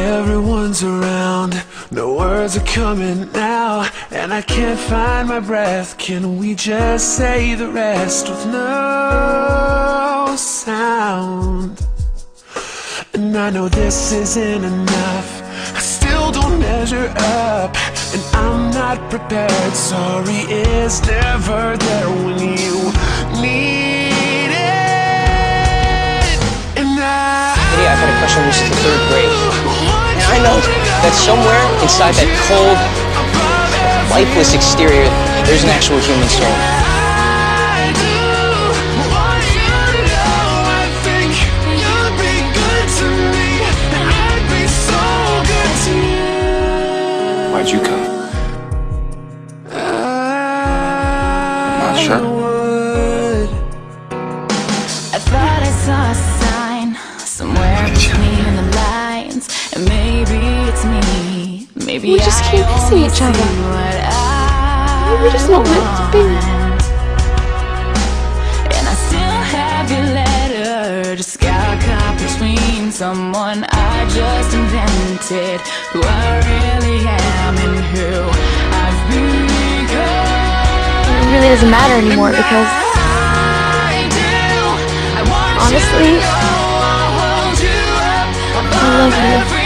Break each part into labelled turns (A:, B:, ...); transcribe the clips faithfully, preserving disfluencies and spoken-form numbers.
A: everyone's around, no words are coming now, and I can't find my breath. Can we just say the rest with no sound? And I know this isn't enough, I still don't measure up, and I'm not prepared. Sorry is never there when you need it. And I
B: Yeah, I've had a crush on you since the third grade. And I know that somewhere inside that cold, lifeless exterior, there's an actual human soul.
C: Why'd you come? I'm not sure.
D: I thought I saw a sign somewhere between the lines, and maybe it's me. Maybe
E: we just keep missing each other. Maybe we're just not meant to be.
D: And I still have your letter, just got caught between someone I just invented, who I really am and who I've become.
E: It really doesn't matter anymore because honestly, I love you.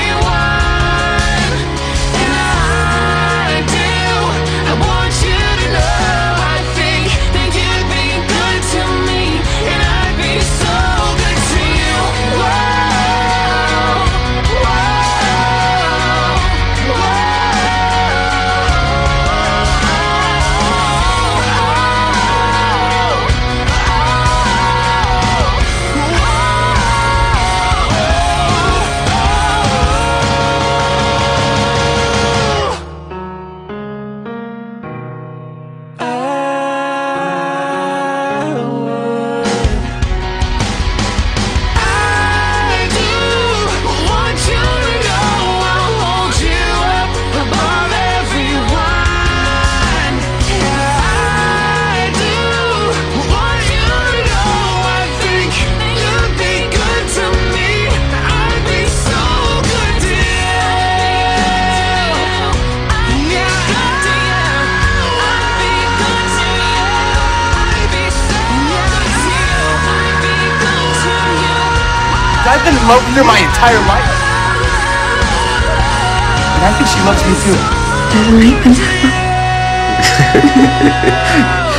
C: I've been in love with her my entire life. And I think she loves me too.
E: Doesn't make them.